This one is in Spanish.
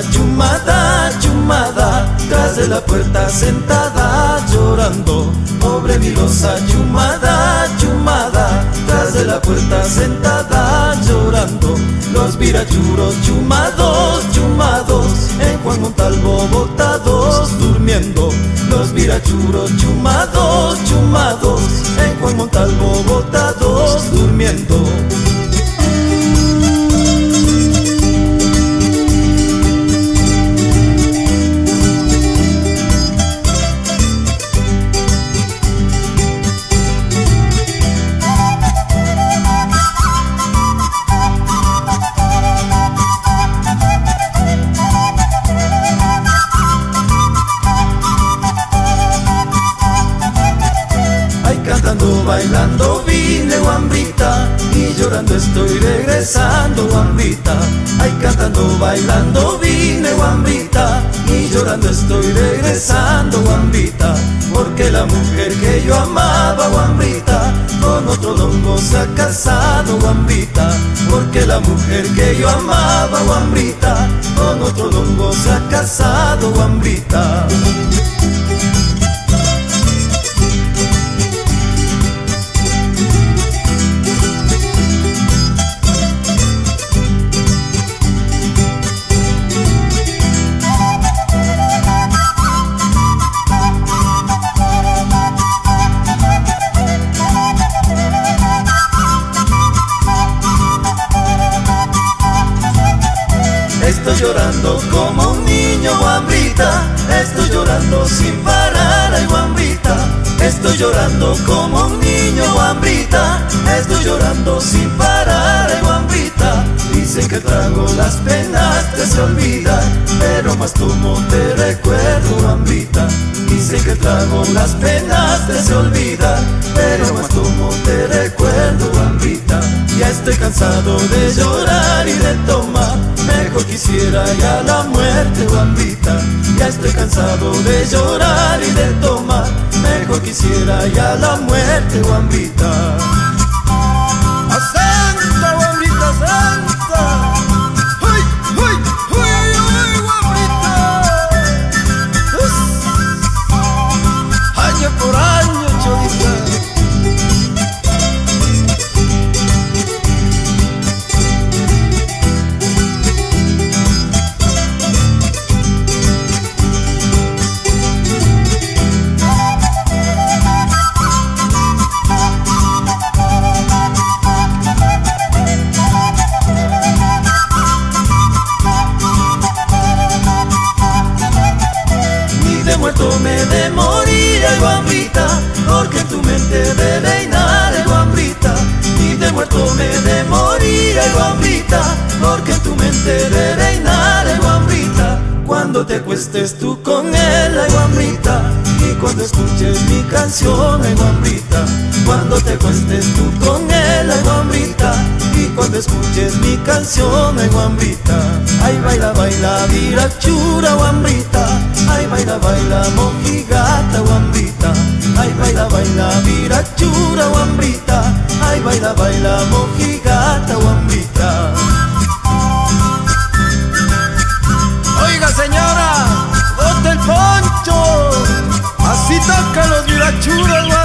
chumada, chumada, tras de la puerta sentada llorando. Pobre mi loza, chumada, chumada, tras de la puerta sentada llorando. Los virachuros chumados, chumados, en Juan Montalvo botados durmiendo. Los virachuros chumados, chumados, en Juan Montalvo botados durmiendo. Cantando, bailando vine, guambita, y llorando estoy regresando, guambita. Ay, cantando, bailando vine, guambita, y llorando estoy regresando, guambita. Porque la mujer que yo amaba, guambita, con otro longo se ha casado, guambita. Porque la mujer que yo amaba, guambita, con otro longo se ha casado, guambita. Estoy llorando como un niño, guambita, estoy llorando sin parar, ay, guambita. Estoy llorando como un niño, guambita, estoy llorando sin parar, ay, guambita. Dicen que trago las penas te se olvidan, pero más como te recuerdo, guambita. Dicen que trago las penas te se olvidan, pero más como te recuerdo, guambita. Ya estoy cansado de llorar y de tomar, mejor quisiera ya la muerte, guambita. Ya estoy cansado de llorar y de tomar, mejor quisiera ya la muerte, guambita. ¡A Santa, guambita, Santa! ¡Uy, uy, uy, uy, uy, guambita! Año por año, cholita. Me de morir, ay, guambita, porque tu mente de reinar, ay, guambita. Y de muerto me de morir, ay, guambita, porque tu mente de reinar, ay, guambita. Cuando te acuestes tú con él, ay, guambita, y cuando escuches mi canción, ay, guambita. Cuando te acuestes tú con él, ay, guambita, y cuando escuches mi canción, ay, guambita. Ay, baila, baila, virachura, guambita. Ay, baila, baila, mojigata, guambita. Ay, baila, baila, virachura, guambita. Ay, baila, baila, mojigata, guambita. Oiga, señora, bote el poncho. Así tocan los virachuras, guambita.